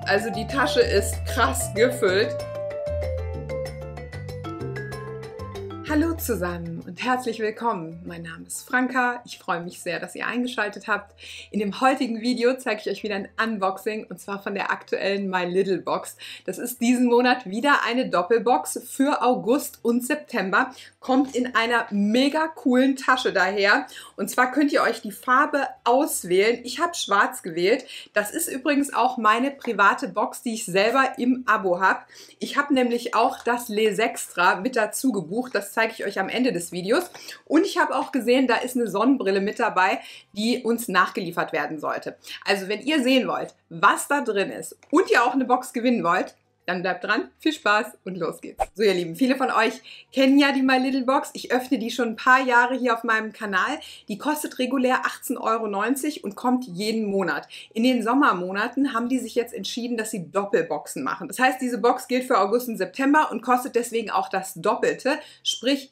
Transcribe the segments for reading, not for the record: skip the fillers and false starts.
Also die Tasche ist krass gefüllt. Hallo zusammen und herzlich willkommen. Mein Name ist Franka. Ich freue mich sehr, dass ihr eingeschaltet habt. In dem heutigen Video zeige ich euch wieder ein Unboxing und zwar von der aktuellen My Little Box. Das ist diesen Monat wieder eine Doppelbox für August und September. Kommt in einer mega coolen Tasche daher. Und zwar könnt ihr euch die Farbe auswählen. Ich habe schwarz gewählt. Das ist übrigens auch meine private Box, die ich selber im Abo habe. Ich habe nämlich auch das Les Extra mit dazu gebucht. Das zeige ich euch am Ende des Videos. Und ich habe auch gesehen, da ist eine Sonnenbrille mit dabei, die uns nachgeliefert werden sollte. Also wenn ihr sehen wollt, was da drin ist und ihr auch eine Box gewinnen wollt, dann bleibt dran, viel Spaß und los geht's. So ihr Lieben, viele von euch kennen ja die My Little Box. Ich öffne die schon ein paar Jahre hier auf meinem Kanal. Die kostet regulär 18,90 € und kommt jeden Monat. In den Sommermonaten haben die sich jetzt entschieden, dass sie Doppelboxen machen. Das heißt, diese Box gilt für August und September und kostet deswegen auch das Doppelte, sprich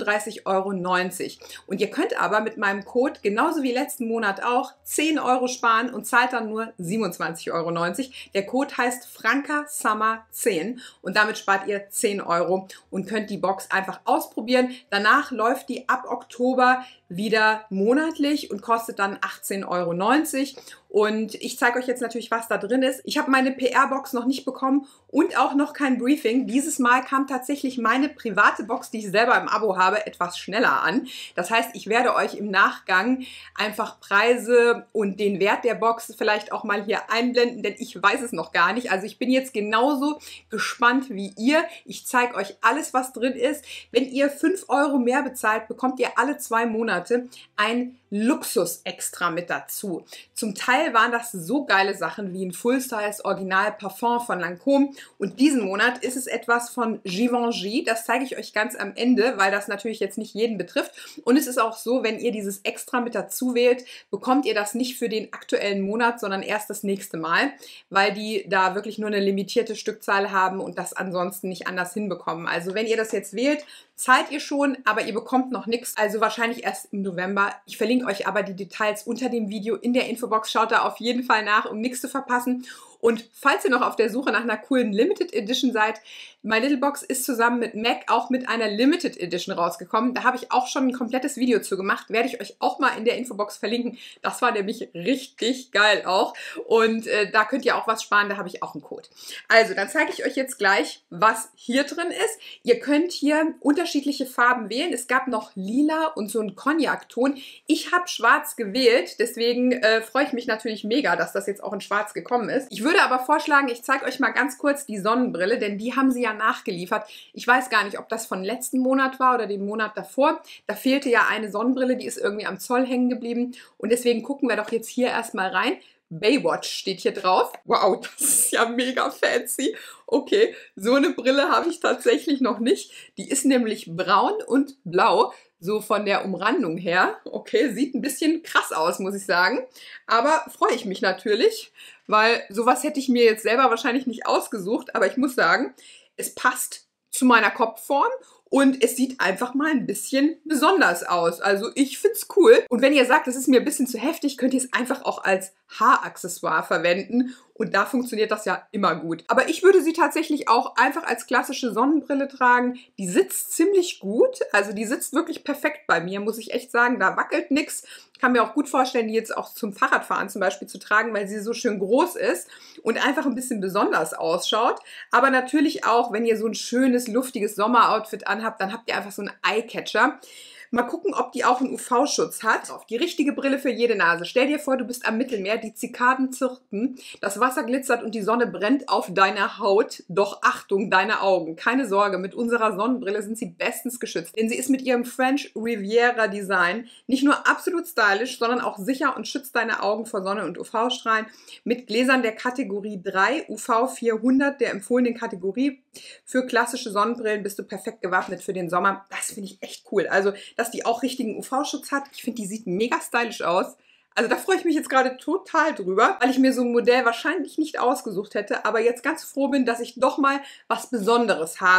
37,90 €. Und ihr könnt aber mit meinem Code, genauso wie letzten Monat auch, 10 € sparen und zahlt dann nur 27,90 €. Der Code heißt FrankaSummer10 und damit spart ihr 10 € und könnt die Box einfach ausprobieren. Danach läuft die ab Oktober wieder monatlich und kostet dann 18,90 € und ich zeige euch jetzt natürlich, was da drin ist. Ich habe meine PR-Box noch nicht bekommen und auch noch kein Briefing. Dieses Mal kam tatsächlich meine private Box, die ich selber im Abo habe, etwas schneller an. Das heißt, ich werde euch im Nachgang einfach Preise und den Wert der Box vielleicht auch mal hier einblenden, denn ich weiß es noch gar nicht. Also ich bin jetzt genauso gespannt wie ihr. Ich zeige euch alles, was drin ist. Wenn ihr 5 € mehr bezahlt, bekommt ihr alle 2 Monate ein Luxus-Extra mit dazu. Zum Teil waren das so geile Sachen wie ein Full-Size Original Parfum von Lancôme und diesen Monat ist es etwas von Givenchy. Das zeige ich euch ganz am Ende, weil das natürlich jetzt nicht jeden betrifft. Und es ist auch so, wenn ihr dieses Extra mit dazu wählt, bekommt ihr das nicht für den aktuellen Monat, sondern erst das nächste Mal, weil die da wirklich nur eine limitierte Stückzahl haben und das ansonsten nicht anders hinbekommen. Also wenn ihr das jetzt wählt, zahlt ihr schon, aber ihr bekommt noch nichts, also wahrscheinlich erst im November. Ich verlinke euch aber die Details unter dem Video in der Infobox. Schaut da auf jeden Fall nach, um nichts zu verpassen. Und falls ihr noch auf der Suche nach einer coolen Limited Edition seid, My Little Box ist zusammen mit MAC auch mit einer Limited Edition rausgekommen. Da habe ich auch schon ein komplettes Video zu gemacht. Werde ich euch auch mal in der Infobox verlinken. Das war nämlich richtig geil auch. Und da könnt ihr auch was sparen. Da habe ich auch einen Code. Also, dann zeige ich euch jetzt gleich, was hier drin ist. Ihr könnt hier unterschiedliche Farben wählen. Es gab noch lila und so einen Cognac-Ton. Ich habe schwarz gewählt. Deswegen freue ich mich natürlich mega, dass das jetzt auch in schwarz gekommen ist. Ich würde aber vorschlagen, ich zeige euch mal ganz kurz die Sonnenbrille, denn die haben sie ja nachgeliefert. Ich weiß gar nicht, ob das von letzten Monat war oder dem Monat davor. Da fehlte ja eine Sonnenbrille, die ist irgendwie am Zoll hängen geblieben. Und deswegen gucken wir doch jetzt hier erstmal rein. Baywatch steht hier drauf. Wow, das ist ja mega fancy. Okay, so eine Brille habe ich tatsächlich noch nicht. Die ist nämlich braun und blau, so von der Umrandung her. Okay, sieht ein bisschen krass aus, muss ich sagen. Aber freue ich mich natürlich, weil sowas hätte ich mir jetzt selber wahrscheinlich nicht ausgesucht. Aber ich muss sagen, es passt zu meiner Kopfform. Und es sieht einfach mal ein bisschen besonders aus. Also ich finde es cool. Und wenn ihr sagt, das ist mir ein bisschen zu heftig, könnt ihr es einfach auch als Haaraccessoire verwenden. Und da funktioniert das ja immer gut. Aber ich würde sie tatsächlich auch einfach als klassische Sonnenbrille tragen. Die sitzt ziemlich gut. Also die sitzt wirklich perfekt bei mir, muss ich echt sagen. Da wackelt nichts. Ich kann mir auch gut vorstellen, die jetzt auch zum Fahrradfahren zum Beispiel zu tragen, weil sie so schön groß ist und einfach ein bisschen besonders ausschaut. Aber natürlich auch, wenn ihr so ein schönes, luftiges Sommeroutfit anhabt, dann habt ihr einfach so einen Eyecatcher. Mal gucken, ob die auch einen UV-Schutz hat. Die richtige Brille für jede Nase. Stell dir vor, du bist am Mittelmeer, die Zikaden zirpen, das Wasser glitzert und die Sonne brennt auf deiner Haut. Doch Achtung, deine Augen. Keine Sorge, mit unserer Sonnenbrille sind sie bestens geschützt. Denn sie ist mit ihrem French Riviera Design nicht nur absolut stylisch, sondern auch sicher und schützt deine Augen vor Sonne und UV-Strahlen. Mit Gläsern der Kategorie 3, UV 400, der empfohlenen Kategorie. Für klassische Sonnenbrillen bist du perfekt gewappnet für den Sommer. Das finde ich echt cool. Also, dass die auch richtigen UV-Schutz hat. Ich finde, die sieht mega stylisch aus. Also da freue ich mich jetzt gerade total drüber, weil ich mir so ein Modell wahrscheinlich nicht ausgesucht hätte, aber jetzt ganz froh bin, dass ich doch mal was Besonderes habe.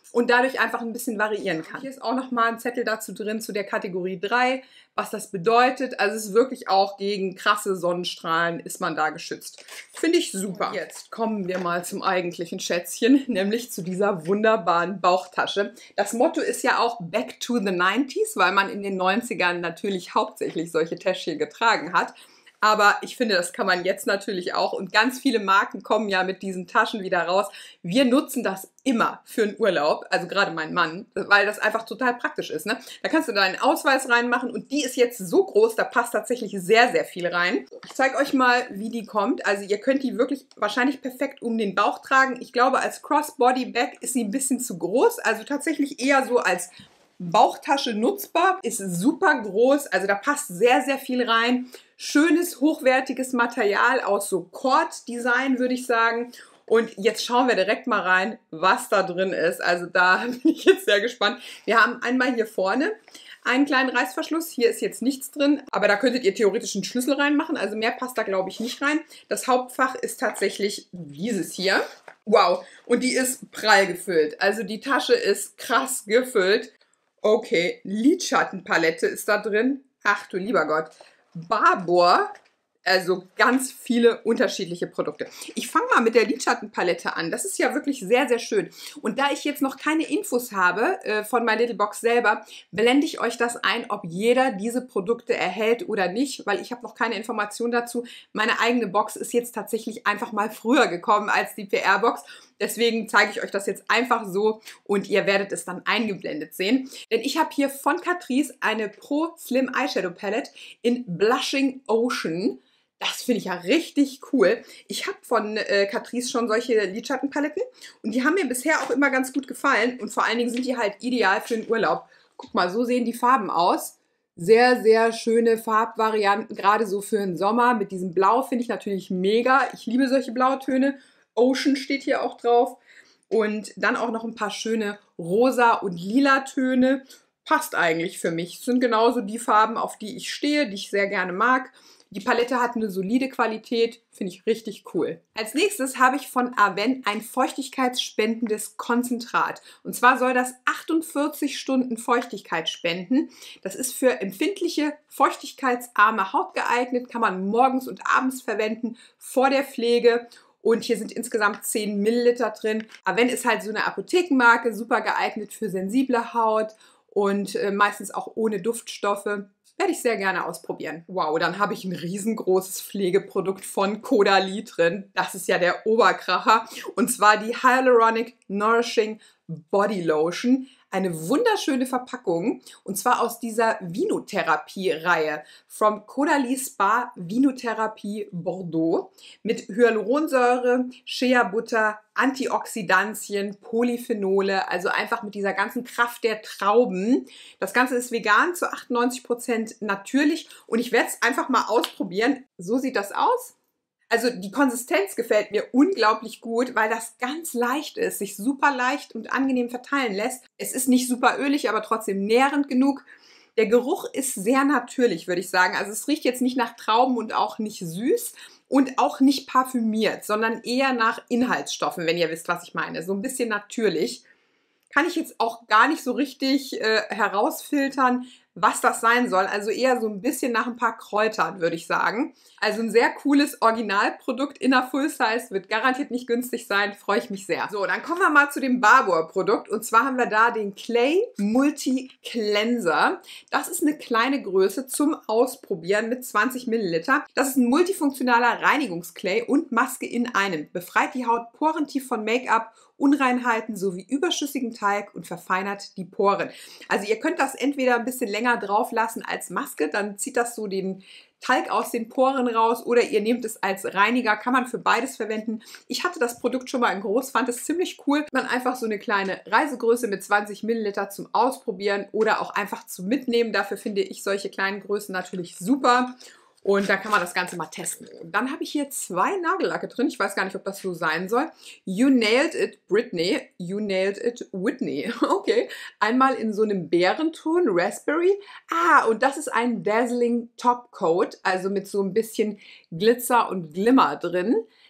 und dadurch einfach ein bisschen variieren kann. Hier ist auch nochmal ein Zettel dazu drin zu der Kategorie 3, was das bedeutet. Also es ist wirklich auch gegen krasse Sonnenstrahlen ist man da geschützt. Finde ich super. Und jetzt kommen wir mal zum eigentlichen Schätzchen, nämlich zu dieser wunderbaren Bauchtasche. Das Motto ist ja auch Back to the 90s, weil man in den 90ern natürlich hauptsächlich solche Täschchen getragen hat. Aber ich finde, das kann man jetzt natürlich auch. Und ganz viele Marken kommen ja mit diesen Taschen wieder raus. Wir nutzen das immer für einen Urlaub, also gerade mein Mann, weil das einfach total praktisch ist. Ne? Da kannst du deinen Ausweis reinmachen und die ist jetzt so groß, da passt tatsächlich sehr, sehr viel rein. Ich zeige euch mal, wie die kommt. Also ihr könnt die wirklich wahrscheinlich perfekt um den Bauch tragen. Ich glaube, als Crossbody-Bag ist sie ein bisschen zu groß. Also tatsächlich eher so als Bauchtasche nutzbar, ist super groß, also da passt sehr, sehr viel rein. Schönes, hochwertiges Material aus so Cord-Design, würde ich sagen. Und jetzt schauen wir direkt mal rein, was da drin ist. Also da bin ich jetzt sehr gespannt. Wir haben einmal hier vorne einen kleinen Reißverschluss. Hier ist jetzt nichts drin, aber da könntet ihr theoretisch einen Schlüssel reinmachen. Also mehr passt da, glaube ich, nicht rein. Das Hauptfach ist tatsächlich dieses hier. Wow, und die ist prall gefüllt. Also die Tasche ist krass gefüllt. Okay, Lidschattenpalette ist da drin. Ach du lieber Gott. Barbour, also ganz viele unterschiedliche Produkte. Ich fange mal mit der Lidschattenpalette an. Das ist ja wirklich sehr, sehr schön. Und da ich jetzt noch keine Infos habe von My Little Box selber, blende ich euch das ein, ob jeder diese Produkte erhält oder nicht, weil ich habe noch keine Information dazu. Meine eigene Box ist jetzt tatsächlich einfach mal früher gekommen als die PR-Box. Deswegen zeige ich euch das jetzt einfach so und ihr werdet es dann eingeblendet sehen. Denn ich habe hier von Catrice eine Pro Slim Eyeshadow Palette in Blushing Ocean. Das finde ich ja richtig cool. Ich habe von Catrice schon solche Lidschattenpaletten und die haben mir bisher auch immer ganz gut gefallen. Und vor allen Dingen sind die halt ideal für den Urlaub. Guck mal, so sehen die Farben aus. Sehr, sehr schöne Farbvarianten, gerade so für den Sommer. Mit diesem Blau finde ich natürlich mega. Ich liebe solche Blautöne. Ocean steht hier auch drauf. Und dann auch noch ein paar schöne rosa und lila Töne. Passt eigentlich für mich. Das sind genauso die Farben, auf die ich stehe, die ich sehr gerne mag. Die Palette hat eine solide Qualität, finde ich richtig cool. Als nächstes habe ich von Aven ein feuchtigkeitsspendendes Konzentrat. Und zwar soll das 48 Stunden Feuchtigkeit spenden. Das ist für empfindliche, feuchtigkeitsarme Haut geeignet, kann man morgens und abends verwenden, vor der Pflege. Und hier sind insgesamt 10 Milliliter drin. Aven ist halt so eine Apothekenmarke, super geeignet für sensible Haut und meistens auch ohne Duftstoffe. Werde ich sehr gerne ausprobieren. Wow, dann habe ich ein riesengroßes Pflegeprodukt von Caudalie drin. Das ist ja der Oberkracher. Und zwar die Hyaluronic Nourishing Body Lotion. Eine wunderschöne Verpackung. Und zwar aus dieser Vinotherapie-Reihe. From Caudalie Spa Vinotherapie Bordeaux. Mit Hyaluronsäure, Shea Butter, Antioxidantien, Polyphenole, also einfach mit dieser ganzen Kraft der Trauben. Das Ganze ist vegan, zu 98% natürlich und ich werde es einfach mal ausprobieren. So sieht das aus. Also die Konsistenz gefällt mir unglaublich gut, weil das ganz leicht ist, sich super leicht und angenehm verteilen lässt. Es ist nicht super ölig, aber trotzdem nährend genug. Der Geruch ist sehr natürlich, würde ich sagen. Also es riecht jetzt nicht nach Trauben und auch nicht süß. Und auch nicht parfümiert, sondern eher nach Inhaltsstoffen, wenn ihr wisst, was ich meine. So ein bisschen natürlich. Kann ich jetzt auch gar nicht so richtig herausfiltern, was das sein soll. Also eher so ein bisschen nach ein paar Kräutern, würde ich sagen. Also ein sehr cooles Originalprodukt in der Full Size. Wird garantiert nicht günstig sein. Freue ich mich sehr. So, dann kommen wir mal zu dem Barbour-Produkt. Und zwar haben wir da den Clay Multi Cleanser. Das ist eine kleine Größe zum Ausprobieren mit 20 Milliliter. Das ist ein multifunktionaler Reinigungsclay und Maske in einem. Befreit die Haut porentief von Make-up, Unreinheiten sowie überschüssigen Talg und verfeinert die Poren. Also ihr könnt das entweder ein bisschen länger drauf lassen als Maske, dann zieht das so den Talg aus den Poren raus, oder ihr nehmt es als Reiniger, kann man für beides verwenden. Ich hatte das Produkt schon mal in groß, fand es ziemlich cool. Man einfach so eine kleine Reisegröße mit 20 Milliliter zum Ausprobieren oder auch einfach zum Mitnehmen. Dafür finde ich solche kleinen Größen natürlich super. Und dann kann man das Ganze mal testen. Und dann habe ich hier 2 Nagellacke drin. Ich weiß gar nicht, ob das so sein soll. You Nailed It Britney. You Nailed It Whitney. Okay. Einmal in so einem Bärenton, Raspberry. Ah, und das ist ein Dazzling Top Coat. Also mit so ein bisschen Glitzer und Glimmer drin.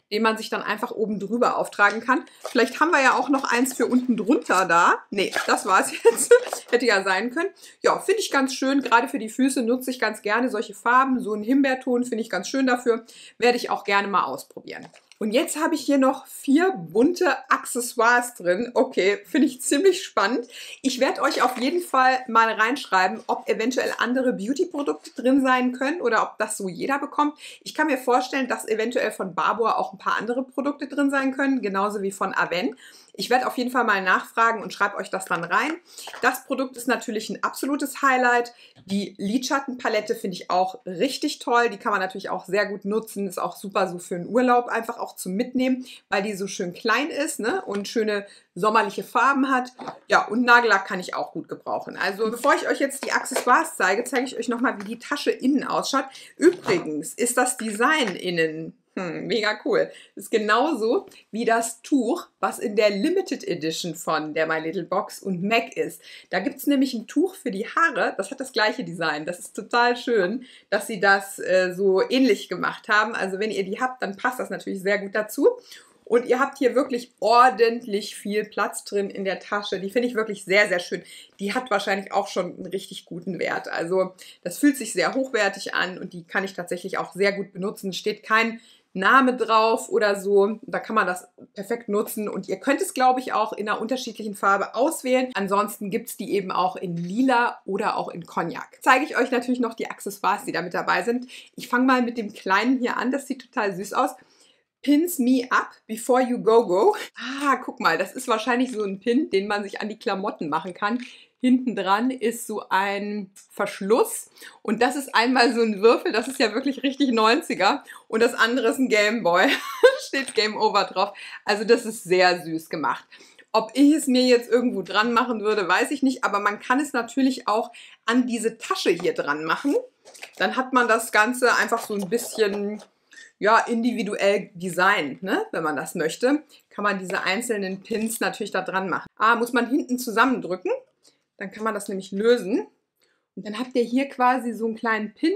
den man sich dann einfach oben drüber auftragen kann. Vielleicht haben wir ja auch noch eins für unten drunter da. Nee, das war es jetzt. Hätte ja sein können. Ja, finde ich ganz schön. Gerade für die Füße nutze ich ganz gerne solche Farben. So einen Himbeerton finde ich ganz schön dafür. Werde ich auch gerne mal ausprobieren. Und jetzt habe ich hier noch 4 bunte Accessoires drin. Okay, finde ich ziemlich spannend. Ich werde euch auf jeden Fall mal reinschreiben, ob eventuell andere Beauty-Produkte drin sein können oder ob das so jeder bekommt. Ich kann mir vorstellen, dass eventuell von Barbour auch ein paar andere Produkte drin sein können, genauso wie von Avène. Ich werde auf jeden Fall mal nachfragen und schreibe euch das dann rein. Das Produkt ist natürlich ein absolutes Highlight. Die Lidschattenpalette finde ich auch richtig toll. Die kann man natürlich auch sehr gut nutzen. Ist auch super so für einen Urlaub einfach auch zum Mitnehmen, weil die so schön klein ist, ne? Und schöne sommerliche Farben hat. Ja, und Nagellack kann ich auch gut gebrauchen. Also bevor ich euch jetzt die Accessoires zeige, zeige ich euch nochmal, wie die Tasche innen ausschaut. Übrigens ist das Design innen mega cool. Das ist genauso wie das Tuch, was in der Limited Edition von der My Little Box und MAC ist. Da gibt es nämlich ein Tuch für die Haare, das hat das gleiche Design. Das ist total schön, dass sie das so ähnlich gemacht haben. Also wenn ihr die habt, dann passt das natürlich sehr gut dazu. Und ihr habt hier wirklich ordentlich viel Platz drin in der Tasche. Die finde ich wirklich sehr, sehr schön. Die hat wahrscheinlich auch schon einen richtig guten Wert. Also das fühlt sich sehr hochwertig an und die kann ich tatsächlich auch sehr gut benutzen. Steht kein Name drauf oder so. Da kann man das perfekt nutzen. Und ihr könnt es, glaube ich, auch in einer unterschiedlichen Farbe auswählen. Ansonsten gibt es die eben auch in Lila oder auch in Cognac. Zeige ich euch natürlich noch die Accessoires, die da mit dabei sind. Ich fange mal mit dem kleinen hier an. Das sieht total süß aus. Pins me up before you go. Ah, guck mal, das ist wahrscheinlich so ein Pin, den man sich an die Klamotten machen kann. Hinten dran ist so ein Verschluss und das ist einmal so ein Würfel, das ist ja wirklich richtig 90er und das andere ist ein Gameboy, steht Game Over drauf. Also das ist sehr süß gemacht. Ob ich es mir jetzt irgendwo dran machen würde, weiß ich nicht, aber man kann es natürlich auch an diese Tasche hier dran machen. Dann hat man das Ganze einfach so ein bisschen, ja, individuell designt, ne? Wenn man das möchte, kann man diese einzelnen Pins natürlich da dran machen. Ah, muss man hinten zusammendrücken. Dann kann man das nämlich lösen. Und dann habt ihr hier quasi so einen kleinen Pin.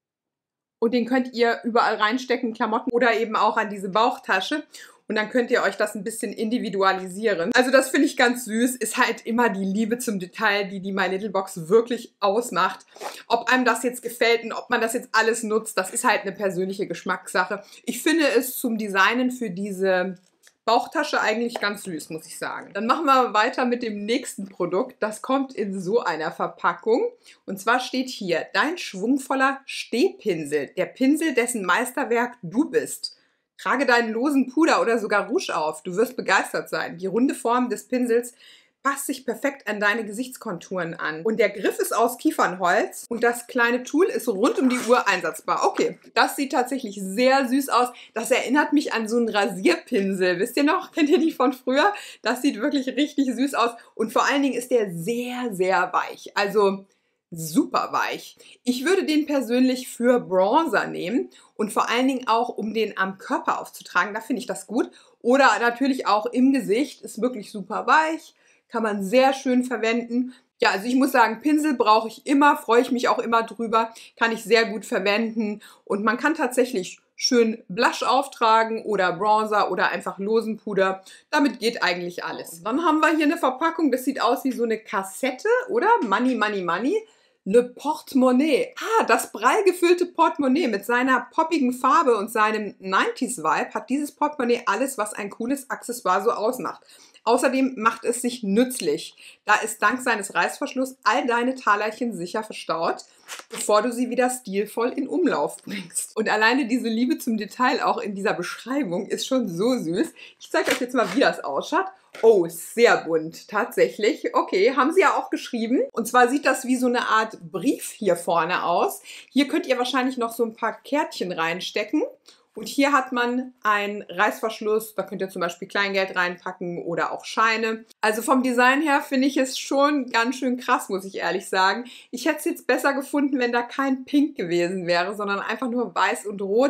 Und den könnt ihr überall reinstecken, Klamotten oder eben auch an diese Bauchtasche. Und dann könnt ihr euch das ein bisschen individualisieren. Also das finde ich ganz süß. Ist halt immer die Liebe zum Detail, die My Little Box wirklich ausmacht. Ob einem das jetzt gefällt und ob man das jetzt alles nutzt, das ist halt eine persönliche Geschmackssache. Ich finde es zum Designen für diese Bauchtasche eigentlich ganz süß, muss ich sagen. Dann machen wir weiter mit dem nächsten Produkt. Das kommt in so einer Verpackung. Und zwar steht hier, dein schwungvoller Stehpinsel. Der Pinsel, dessen Meisterwerk du bist. Trage deinen losen Puder oder sogar Rouge auf. Du wirst begeistert sein. Die runde Form des Pinsels passt sich perfekt an deine Gesichtskonturen an. Und der Griff ist aus Kiefernholz und das kleine Tool ist rund um die Uhr einsatzbar. Okay, das sieht tatsächlich sehr süß aus. Das erinnert mich an so einen Rasierpinsel. Wisst ihr noch? Kennt ihr die von früher? Das sieht wirklich richtig süß aus. Und vor allen Dingen ist der sehr, sehr weich. Also super weich. Ich würde den persönlich für Bronzer nehmen und vor allen Dingen auch, um den am Körper aufzutragen. Da finde ich das gut. Oder natürlich auch im Gesicht. Ist wirklich super weich. Kann man sehr schön verwenden. Ja, also ich muss sagen, Pinsel brauche ich immer, freue ich mich auch immer drüber, kann ich sehr gut verwenden und man kann tatsächlich schön Blush auftragen oder Bronzer oder einfach losen Puder. Damit geht eigentlich alles. Dann haben wir hier eine Verpackung, das sieht aus wie so eine Kassette, oder? Money, Money, Money. Le Portemonnaie. Ah, das prall gefüllte Portemonnaie mit seiner poppigen Farbe und seinem 90s-Vibe hat dieses Portemonnaie alles, was ein cooles Accessoire so ausmacht. Außerdem macht es sich nützlich, da es dank seines Reißverschlusses all deine Talerchen sicher verstaut, bevor du sie wieder stilvoll in Umlauf bringst. Und alleine diese Liebe zum Detail auch in dieser Beschreibung ist schon so süß. Ich zeige euch jetzt mal, wie das ausschaut. Oh, sehr bunt, tatsächlich. Okay, haben sie ja auch geschrieben. Und zwar sieht das wie so eine Art Brief hier vorne aus. Hier könnt ihr wahrscheinlich noch so ein paar Kärtchen reinstecken. Und hier hat man einen Reißverschluss, da könnt ihr zum Beispiel Kleingeld reinpacken oder auch Scheine. Also vom Design her finde ich es schon ganz schön krass, muss ich ehrlich sagen. Ich hätte es jetzt besser gefunden, wenn da kein Pink gewesen wäre, sondern einfach nur weiß und rot.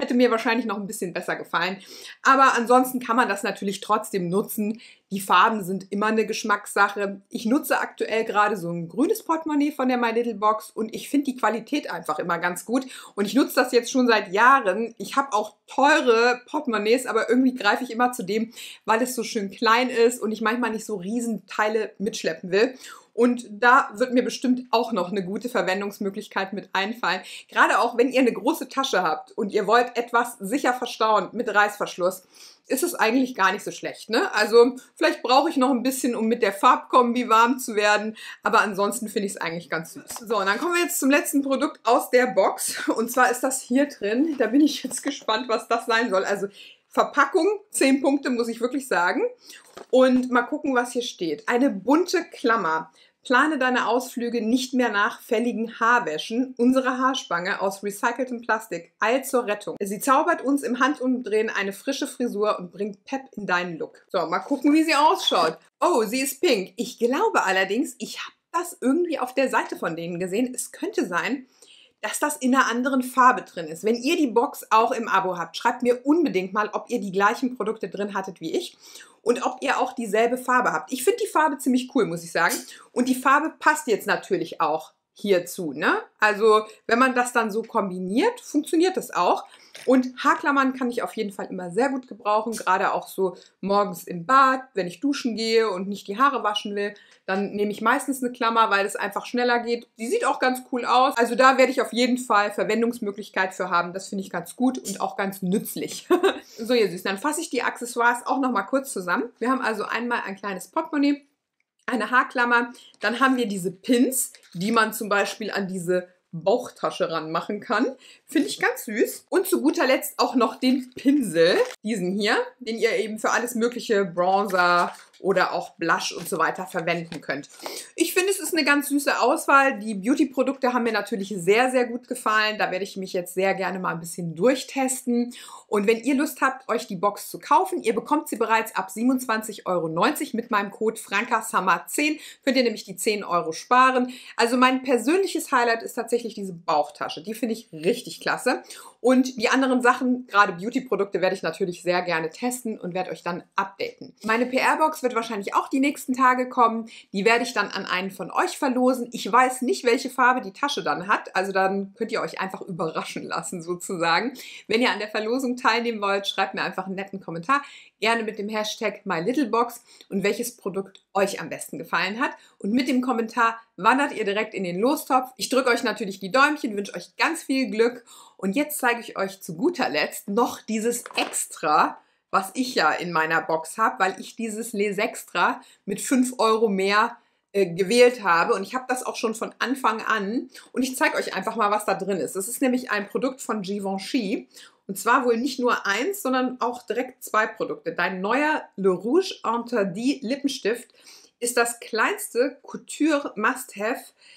Hätte mir wahrscheinlich noch ein bisschen besser gefallen. Aber ansonsten kann man das natürlich trotzdem nutzen. Die Farben sind immer eine Geschmackssache. Ich nutze aktuell gerade so ein grünes Portemonnaie von der My Little Box und ich finde die Qualität einfach immer ganz gut. Und ich nutze das jetzt schon seit Jahren. Ich habe auch teure Portemonnaies, aber irgendwie greife ich immer zu dem, weil es so schön klein ist und ich manchmal nicht so Riesenteile mitschleppen will. Und da wird mir bestimmt auch noch eine gute Verwendungsmöglichkeit mit einfallen. Gerade auch, wenn ihr eine große Tasche habt und ihr wollt etwas sicher verstauen mit Reißverschluss, ist es eigentlich gar nicht so schlecht, ne? Also vielleicht brauche ich noch ein bisschen, um mit der Farbkombi warm zu werden, aber ansonsten finde ich es eigentlich ganz süß. So, und dann kommen wir jetzt zum letzten Produkt aus der Box und zwar ist das hier drin. Da bin ich jetzt gespannt, was das sein soll. Also Verpackung, 10 Punkte, muss ich wirklich sagen. Und mal gucken, was hier steht. Eine bunte Klammer. Plane deine Ausflüge nicht mehr nach fälligen Haarwäschen. Unsere Haarspange aus recyceltem Plastik eilt zur Rettung. Sie zaubert uns im Handumdrehen eine frische Frisur und bringt Pep in deinen Look. So, mal gucken, wie sie ausschaut. Oh, sie ist pink. Ich glaube allerdings, ich habe das irgendwie auf der Seite von denen gesehen. Es könnte sein, dass das in einer anderen Farbe drin ist. Wenn ihr die Box auch im Abo habt, schreibt mir unbedingt mal, ob ihr die gleichen Produkte drin hattet wie ich und ob ihr auch dieselbe Farbe habt. Ich finde die Farbe ziemlich cool, muss ich sagen. Und die Farbe passt jetzt natürlich auch hierzu, ne? Also, wenn man das dann so kombiniert, funktioniert das auch. Und Haarklammern kann ich auf jeden Fall immer sehr gut gebrauchen, gerade auch so morgens im Bad, wenn ich duschen gehe und nicht die Haare waschen will, dann nehme ich meistens eine Klammer, weil es einfach schneller geht. Die sieht auch ganz cool aus. Also da werde ich auf jeden Fall Verwendungsmöglichkeit für haben. Das finde ich ganz gut und auch ganz nützlich. So, ihr Süßen, dann fasse ich die Accessoires auch noch mal kurz zusammen. Wir haben also einmal ein kleines Portemonnaie, eine Haarklammer, dann haben wir diese Pins, die man zum Beispiel an diese Bauchtasche ranmachen kann. Finde ich ganz süß. Und zu guter Letzt auch noch den Pinsel, diesen hier, den ihr eben für alles mögliche Bronzer oder auch Blush und so weiter verwenden könnt. Ich finde, es ist eine ganz süße Auswahl. Die Beauty-Produkte haben mir natürlich sehr, sehr gut gefallen. Da werde ich mich jetzt sehr gerne mal ein bisschen durchtesten. Und wenn ihr Lust habt, euch die Box zu kaufen, ihr bekommt sie bereits ab 27,90 € mit meinem Code FrankaSummer10. Könnt ihr nämlich die 10 € sparen. Also mein persönliches Highlight ist tatsächlich diese Bauchtasche. Die finde ich richtig klasse. Und die anderen Sachen, gerade Beauty-Produkte, werde ich natürlich sehr gerne testen und werde euch dann updaten. Meine PR-Box wird wahrscheinlich auch die nächsten Tage kommen. Die werde ich dann an einen von euch verlosen. Ich weiß nicht, welche Farbe die Tasche dann hat. Also dann könnt ihr euch einfach überraschen lassen sozusagen. Wenn ihr an der Verlosung teilnehmen wollt, schreibt mir einfach einen netten Kommentar. Gerne mit dem Hashtag MyLittleBox und welches Produkt euch am besten gefallen hat. Und mit dem Kommentar wandert ihr direkt in den Lostopf. Ich drücke euch natürlich die Däumchen, wünsche euch ganz viel Glück. Und jetzt zeige ich euch zu guter Letzt noch dieses Extra, was ich ja in meiner Box habe, weil ich dieses Les Extra mit 5 € mehr gewählt habe. Und ich habe das auch schon von Anfang an. Und ich zeige euch einfach mal, was da drin ist. Das ist nämlich ein Produkt von Givenchy. Und zwar wohl nicht nur eins, sondern auch direkt 2 Produkte. Dein neuer Le Rouge Interdit Lippenstift ist das kleinste Couture Must-Have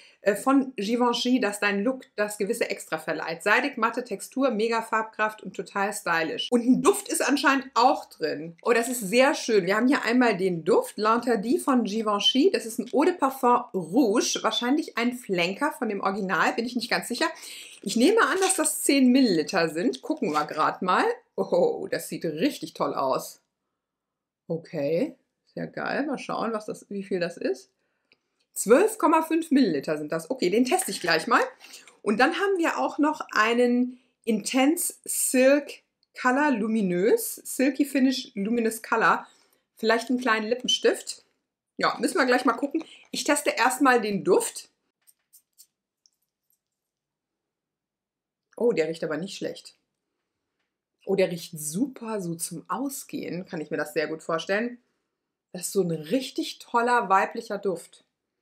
von Givenchy, das deinen Look das gewisse Extra verleiht. Seidig, matte Textur, mega Farbkraft und total stylisch. Und ein Duft ist anscheinend auch drin. Oh, das ist sehr schön. Wir haben hier einmal den Duft L'Interdit von Givenchy. Das ist ein Eau de Parfum Rouge. Wahrscheinlich ein Flanker von dem Original, bin ich nicht ganz sicher. Ich nehme an, dass das 10 Milliliter sind. Gucken wir gerade mal. Oh, das sieht richtig toll aus. Okay, sehr geil. Mal schauen, wie viel das ist. 12,5 Milliliter sind das. Okay, den teste ich gleich mal. Und dann haben wir auch noch einen Intense Silk Color Luminös. Silky Finish Luminous Color. Vielleicht einen kleinen Lippenstift. Ja, müssen wir gleich mal gucken. Ich teste erstmal den Duft. Oh, der riecht aber nicht schlecht. Oh, der riecht super, so zum Ausgehen. Kann ich mir das sehr gut vorstellen. Das ist so ein richtig toller weiblicher Duft.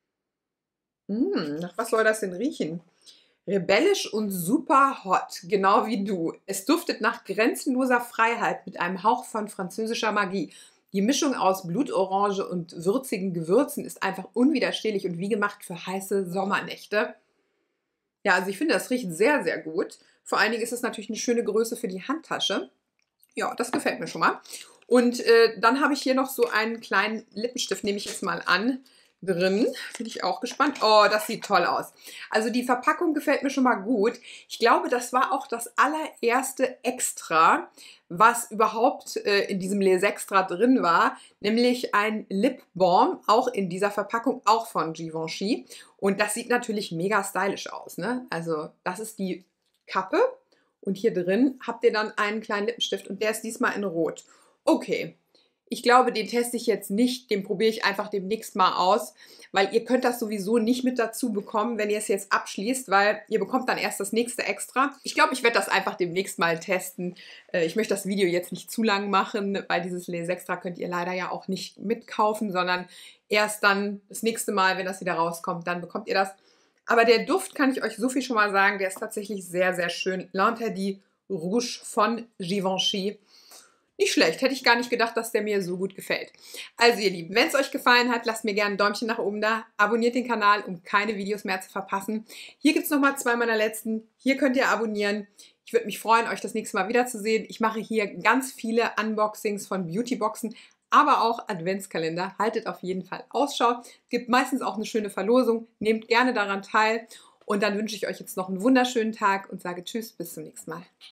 Nach was soll das denn riechen? Rebellisch und super hot, genau wie du. Es duftet nach grenzenloser Freiheit mit einem Hauch von französischer Magie. Die Mischung aus Blutorange und würzigen Gewürzen ist einfach unwiderstehlich und wie gemacht für heiße Sommernächte. Ja, also ich finde, das riecht sehr, sehr gut. Vor allen Dingen ist es natürlich eine schöne Größe für die Handtasche. Ja, das gefällt mir schon mal. Und dann habe ich hier noch so einen kleinen Lippenstift, nehme ich jetzt mal an, drin. Bin ich auch gespannt. Oh, das sieht toll aus. Also die Verpackung gefällt mir schon mal gut. Ich glaube, das war auch das allererste Extra, was überhaupt in diesem Les Extra drin war, nämlich ein Lip Balm, auch in dieser Verpackung, auch von Givenchy. Und das sieht natürlich mega stylisch aus, ne? Also das ist die Kappe und hier drin habt ihr dann einen kleinen Lippenstift und der ist diesmal in Rot. Okay. Ich glaube, den teste ich jetzt nicht, den probiere ich einfach demnächst mal aus, weil ihr könnt das sowieso nicht mit dazu bekommen, wenn ihr es jetzt abschließt, weil ihr bekommt dann erst das nächste Extra. Ich glaube, ich werde das einfach demnächst mal testen. Ich möchte das Video jetzt nicht zu lang machen, weil dieses Les Extra könnt ihr leider ja auch nicht mitkaufen, sondern erst dann das nächste Mal, wenn das wieder rauskommt, dann bekommt ihr das. Aber der Duft, kann ich euch so viel schon mal sagen, der ist tatsächlich sehr, sehr schön. L'Interdit Rouge von Givenchy. Nicht schlecht, hätte ich gar nicht gedacht, dass der mir so gut gefällt. Also ihr Lieben, wenn es euch gefallen hat, lasst mir gerne ein Däumchen nach oben da, abonniert den Kanal, um keine Videos mehr zu verpassen. Hier gibt es nochmal 2 meiner letzten, hier könnt ihr abonnieren. Ich würde mich freuen, euch das nächste Mal wiederzusehen. Ich mache hier ganz viele Unboxings von Beautyboxen, aber auch Adventskalender. Haltet auf jeden Fall Ausschau. Es gibt meistens auch eine schöne Verlosung. Nehmt gerne daran teil. Und dann wünsche ich euch jetzt noch einen wunderschönen Tag und sage Tschüss, bis zum nächsten Mal.